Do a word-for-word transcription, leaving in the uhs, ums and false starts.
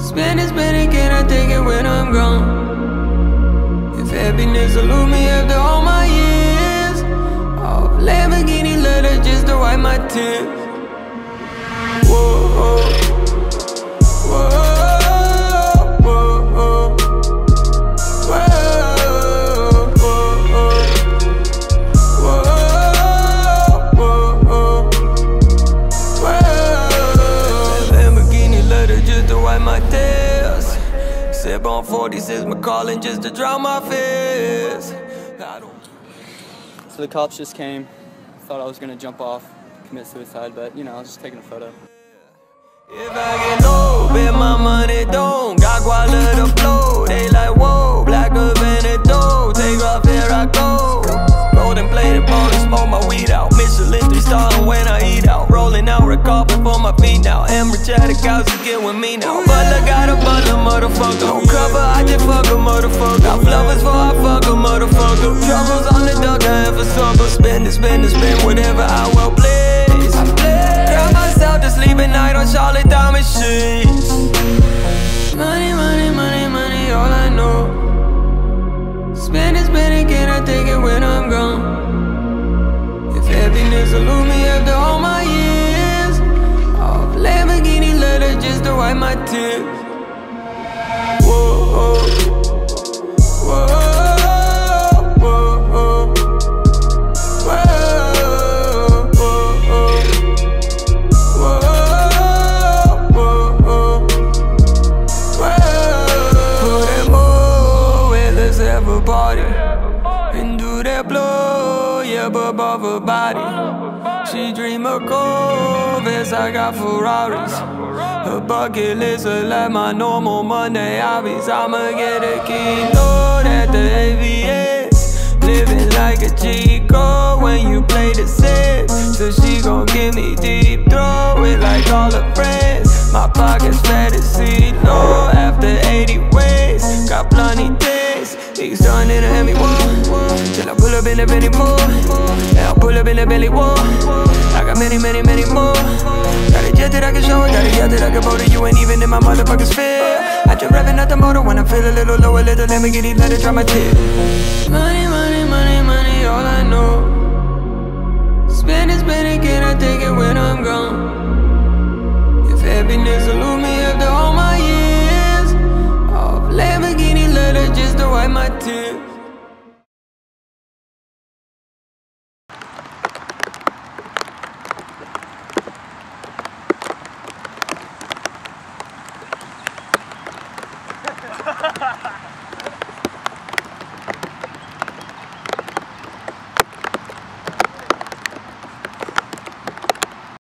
Spend it, spend it, can I take it when I'm gone? If happiness elude me after all my years of Lamborghini leather just to wipe my tears. Whoa, whoa, whoa. My tears. Sip on forty-six Macallan just to drown my fears. So the cops just came. Thought I was gonna jump off, commit suicide, but you know, I was just taking a photo. If I get low, bet my money don't. Got quality to blow. They like, whoa, black up in the dough. Take off, here I go. Golden plated bone, smoke my weed out. Michelin three star when I eat out. Rolling out, red carpet for my feet now. Emma Chatter couch to get with me now. Butler got a butler, motherfucker. Don't cover, I just fuck a motherfucker. Got flowers for I fuck a motherfucker. Troubles on the duck, I have a supper. Spend it, spend it, spend whatever I will please. Grab myself to sleep at night on Charlotte Diamond sheets. Money, money, money, money, all I know. Spend it, spend it, can I take it when I'm gone? If happiness elude me after all my years of Lamborghini leather just to wipe my tears. Whoa, whoa, whoa, whoa, whoa, whoa, put that more where let's have a party and do that blow, yeah, but above her body. She dream of Corvettes, I got Ferraris. Her bucket list are like my normal Monday hobbies. I'ma get a keynote at the A V S, living like a Chico when you play the set. So she gon' give me deep throat with like all her friends. My pocket's fantasy low after eighty ways. Got plenty days, niggas starting in a Hemi wall. Till I pull up in the Benny more, and I'll pull up in the belly wall. I got many, many, many more. Got a jet that I can show it, got a yacht that I can boat it. You ain't even in my motherfucking sphere. I just revving out the motor when I feel a little low, a little Lamborghini, let it drop my tears. Money, money, money, money, all I know. Spend it, spend it, can I take it when I'm gone? If happiness elude me after all my years of Lamborghini leather just to wipe my tears.